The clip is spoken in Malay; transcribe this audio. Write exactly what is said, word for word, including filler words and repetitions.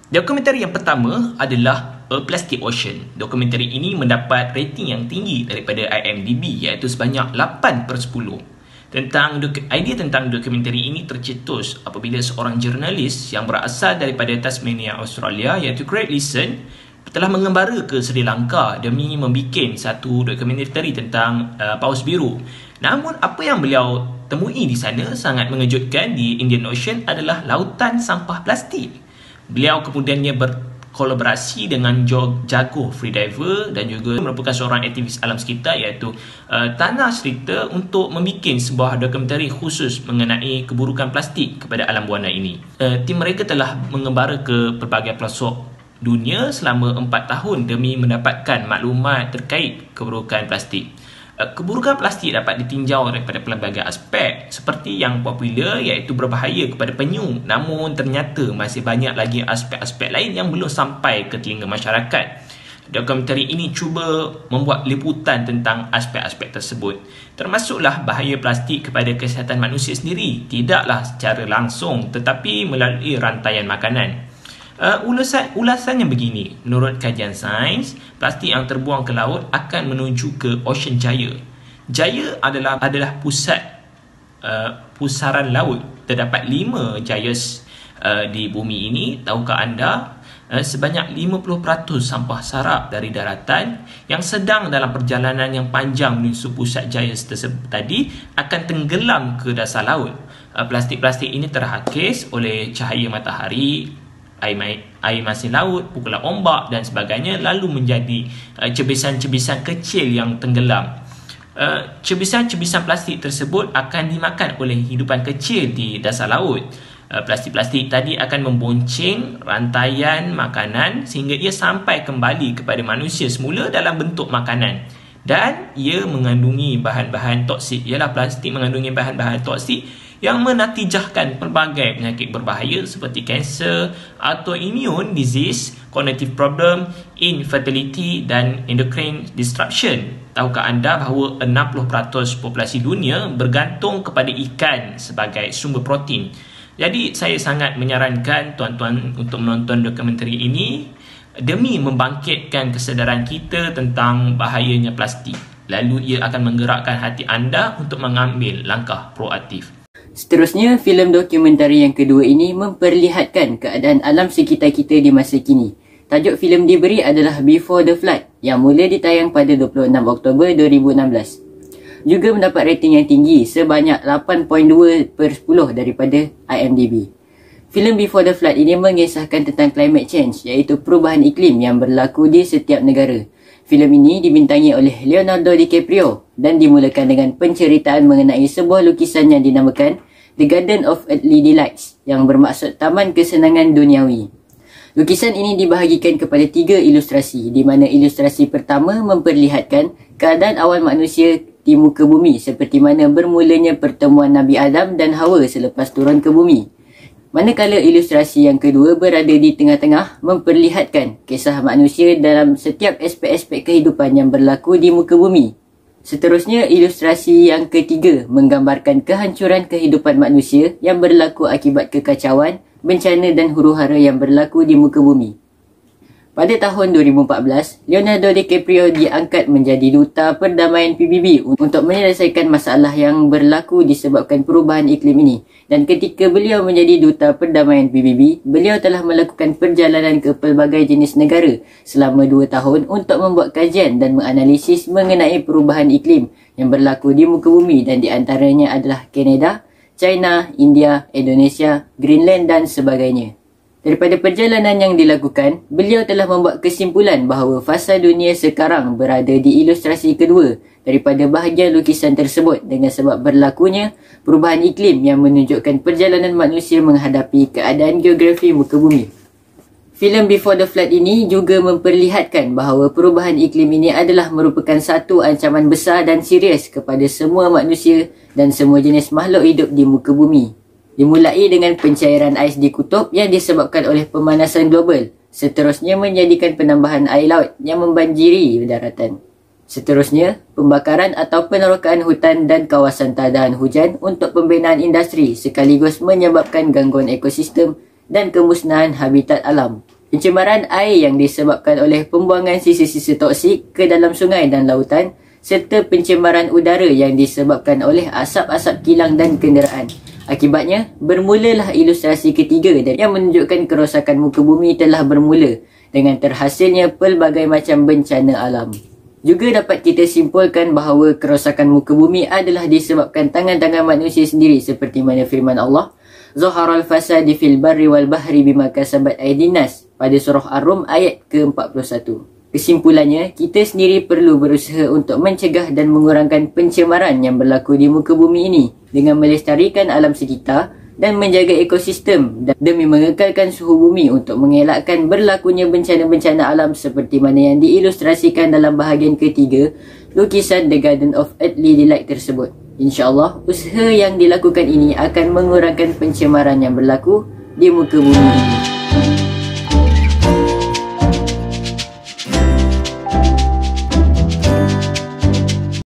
Dokumentari yang pertama adalah A Plastic Ocean. Dokumentari ini mendapat rating yang tinggi daripada I M D B iaitu sebanyak lapan per sepuluh. Tentang idea tentang dokumentari ini tercetus apabila seorang jurnalis yang berasal daripada Tasmania, Australia iaitu Craig Leeson telah mengembara ke Sri Lanka demi membuat satu dokumentari tentang uh, paus biru. Namun apa yang beliau temui di sana sangat mengejutkan di Indian Ocean adalah lautan sampah plastik. Beliau kemudiannya berkolaborasi dengan jago freediver dan juga merupakan seorang aktivis alam sekitar iaitu uh, Tanah Serita untuk membuat sebuah dokumentari khusus mengenai keburukan plastik kepada alam buana ini. Uh, tim mereka telah mengembara ke pelbagai pelosok dunia selama empat tahun demi mendapatkan maklumat terkait keburukan plastik. Keburukan plastik dapat ditinjau daripada pelbagai aspek seperti yang popular iaitu berbahaya kepada penyu, namun ternyata masih banyak lagi aspek-aspek lain yang belum sampai ke telinga masyarakat. Dokumentari ini cuba membuat liputan tentang aspek-aspek tersebut, termasuklah bahaya plastik kepada kesihatan manusia sendiri, tidaklah secara langsung tetapi melalui rantaian makanan. Uh, ulasan, ulasannya begini, menurut kajian sains, plastik yang terbuang ke laut akan menuju ke Ocean Jaya. Jaya adalah adalah pusat uh, pusaran laut. Terdapat lima jayas uh, di bumi ini. Tahukah anda uh, sebanyak lima puluh peratus sampah sarap dari daratan yang sedang dalam perjalanan yang panjang menuju pusat jaya tersebut tadi akan tenggelam ke dasar laut. Uh, plastik-plastik ini terhakis oleh cahaya matahari, air, air masin laut, pukulan ombak dan sebagainya, lalu menjadi uh, cebisan-cebisan kecil yang tenggelam. Uh, cebisan-cebisan plastik tersebut akan dimakan oleh hidupan kecil di dasar laut. Uh, plastik-plastik tadi akan membonceng rantaian makanan sehingga ia sampai kembali kepada manusia semula dalam bentuk makanan. Dan ia mengandungi bahan-bahan toksik. Ialah plastik mengandungi bahan-bahan toksik yang menatijahkan pelbagai penyakit berbahaya seperti kanser, autoimmune disease, cognitive problem, infertility dan endocrine disruption. Tahukah anda bahawa enam puluh peratus populasi dunia bergantung kepada ikan sebagai sumber protein? Jadi saya sangat menyarankan tuan-tuan untuk menonton dokumentari ini demi membangkitkan kesedaran kita tentang bahayanya plastik. Lalu ia akan menggerakkan hati anda untuk mengambil langkah proaktif. Seterusnya, filem dokumentari yang kedua ini memperlihatkan keadaan alam sekitar kita di masa kini. Tajuk filem diberi adalah Before the Flood yang mula ditayang pada dua puluh enam Oktober dua ribu enam belas. Juga mendapat rating yang tinggi sebanyak lapan perpuluhan dua per sepuluh daripada I M D B. Filem Before the Flood ini mengisahkan tentang climate change iaitu perubahan iklim yang berlaku di setiap negara. Filem ini dibintangi oleh Leonardo DiCaprio dan dimulakan dengan penceritaan mengenai sebuah lukisan yang dinamakan The Garden of Earthly Delights yang bermaksud Taman Kesenangan Duniawi. Lukisan ini dibahagikan kepada tiga ilustrasi di mana ilustrasi pertama memperlihatkan keadaan awal manusia di muka bumi seperti mana bermulanya pertemuan Nabi Adam dan Hawa selepas turun ke bumi. Manakala ilustrasi yang kedua berada di tengah-tengah memperlihatkan kisah manusia dalam setiap aspek-aspek kehidupan yang berlaku di muka bumi. Seterusnya, ilustrasi yang ketiga menggambarkan kehancuran kehidupan manusia yang berlaku akibat kekacauan, bencana dan huru-hara yang berlaku di muka bumi. Pada tahun dua ribu empat belas, Leonardo DiCaprio diangkat menjadi Duta Perdamaian P B B untuk menyelesaikan masalah yang berlaku disebabkan perubahan iklim ini. Dan ketika beliau menjadi Duta Perdamaian P B B, beliau telah melakukan perjalanan ke pelbagai jenis negara selama dua tahun untuk membuat kajian dan menganalisis mengenai perubahan iklim yang berlaku di muka bumi dan di antaranya adalah Kanada, China, India, Indonesia, Greenland dan sebagainya. Daripada perjalanan yang dilakukan, beliau telah membuat kesimpulan bahawa fasa dunia sekarang berada di ilustrasi kedua daripada bahagian lukisan tersebut dengan sebab berlakunya perubahan iklim yang menunjukkan perjalanan manusia menghadapi keadaan geografi muka bumi. Filem Before the Flood ini juga memperlihatkan bahawa perubahan iklim ini adalah merupakan satu ancaman besar dan serius kepada semua manusia dan semua jenis makhluk hidup di muka bumi. Dimulai dengan pencairan ais di kutub yang disebabkan oleh pemanasan global. Seterusnya menjadikan penambahan air laut yang membanjiri daratan. Seterusnya, pembakaran atau penerokaan hutan dan kawasan tadahan hujan untuk pembinaan industri sekaligus menyebabkan gangguan ekosistem dan kemusnahan habitat alam. pencemaran air yang disebabkan oleh pembuangan sisa-sisa toksik ke dalam sungai dan lautan, serta pencemaran udara yang disebabkan oleh asap-asap kilang dan kenderaan. Akibatnya, bermulalah ilustrasi ketiga yang menunjukkan kerosakan muka bumi telah bermula dengan terhasilnya pelbagai macam bencana alam. Juga dapat kita simpulkan bahawa kerosakan muka bumi adalah disebabkan tangan-tangan manusia sendiri, seperti mana firman Allah, Zaharal fasadi fil barri wal bahri bima kasabat aydin nas, pada surah Ar-Rum ayat ke empat puluh satu. Kesimpulannya, kita sendiri perlu berusaha untuk mencegah dan mengurangkan pencemaran yang berlaku di muka bumi ini dengan melestarikan alam sekitar dan menjaga ekosistem demi mengekalkan suhu bumi untuk mengelakkan berlakunya bencana-bencana alam seperti mana yang diilustrasikan dalam bahagian ketiga lukisan The Garden of Earthly Delight tersebut. InsyaAllah, usaha yang dilakukan ini akan mengurangkan pencemaran yang berlaku di muka bumi ini.